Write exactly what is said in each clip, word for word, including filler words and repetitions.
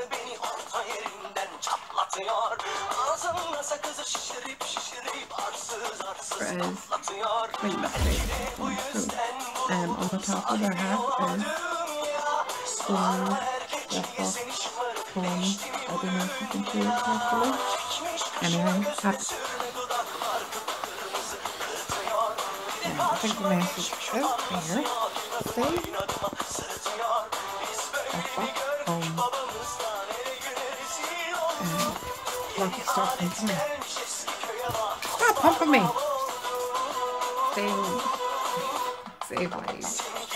adamını beni orta yerinden çatlatıyor. Ağzımda sakızı şişirip şişirip arsız arsız patlatıyor. Belki de bu yüzden vurdum sahip olamadım ya. Sarma erkekliğe seni şımarıp değişti mi bu dünya? Çekmiş kaşına gözüne sürme dudaklar kıpkırmızı kırtıyor. Bir de karşıma geçmiş utanması yok. İnadıma inadıma sırıtıyor. Biz böyle mi gördük babamızdan ele güne rezil olduk. Yeni adet gelmiş eski köye bak. Stop pumping me. Save, save Wade.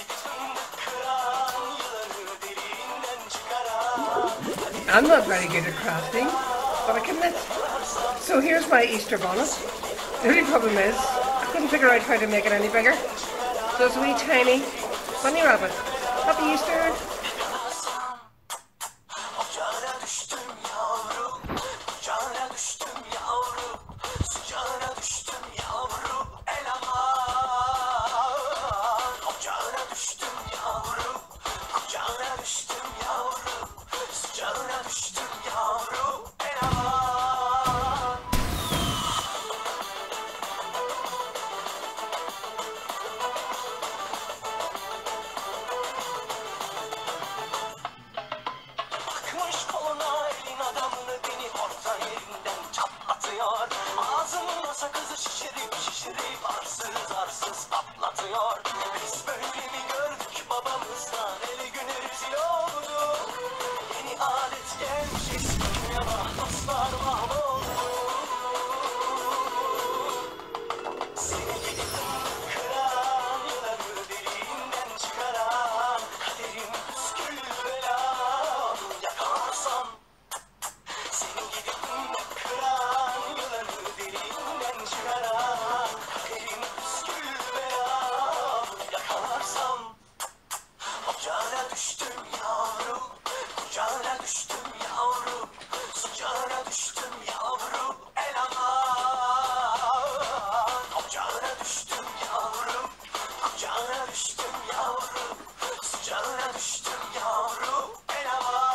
I'm not very good at crafting, but I can knit. So here's my Easter bonnet. The only problem is, I couldn't figure out how to make it any bigger. So it's a wee tiny bunny rabbit. Happy Easter! Ağzımda sakızı şişirip şişirip arsız arsız patlatıyor. Biz böyle mi gördük babamızdan ele güne rezil olduk. Yeni adet gelmiş eski köye bak dostlar mahvoldu. Seni gidip kıran yılanı deliğinden çıkaran kaderim püskül belam yakalarsam. Seni gidip kıran yılanı deliğinden çıkaran kaderim püskül belam yakalarsam. Ocağına düştüm yavrum, kucağına düştüm yavrum, sıcağına düştüm yavrum, el aman. Ocağına düştüm yavrum, kucağına düştüm yavrum, sıcağına düştüm yavrum, el aman.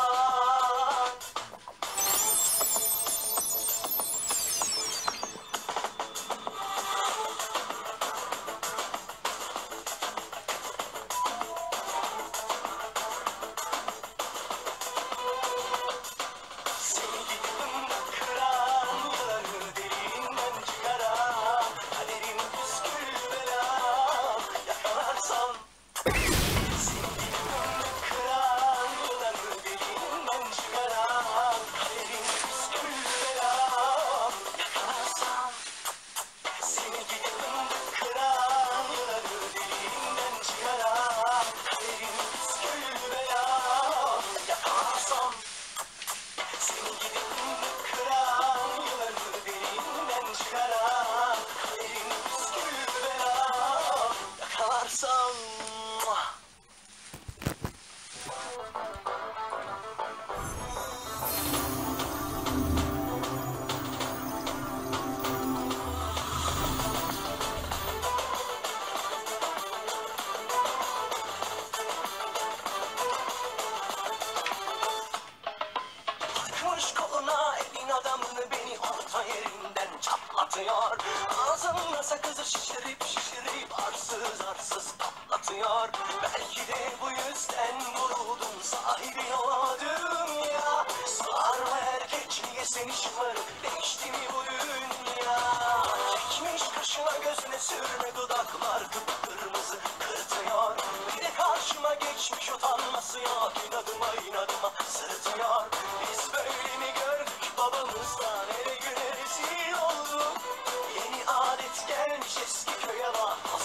Seni gidip kıran yılanı deliğinden çıkaran kaderim püskül belam yakalarsam. Seni gidip kıran yılanı deliğinden çıkaran kaderim püskül belam yakalarsam. Seni gidip kıran yılanı deliğinden çıkaran kaderim püskül belam yakalarsam. Seni gidip kıran yılanı deliğinden çıkaran kaderim püskül belam yakalarsam. Takmış koluna elin adamını beni orta yerinden çatlatıyor. Ağzımda sakızı şişirip şişirip arsız arsız patlatıyor. Belki de bu yüzden vuruldum sahibin olamadım ya. Sarma erkekliğe seni şımarıp değişti mi bu dünya? Çekmiş kaşına gözüne sürme dudaklar kıpkırmızı kırtıyor. Bir de karşıma geçmiş utanması yok. İnadıma inadıma sırıtıyor. Biz böyle mi gördük babamızdan ele güne rezil olduk. Yeni adet gelmiş eski köye bak.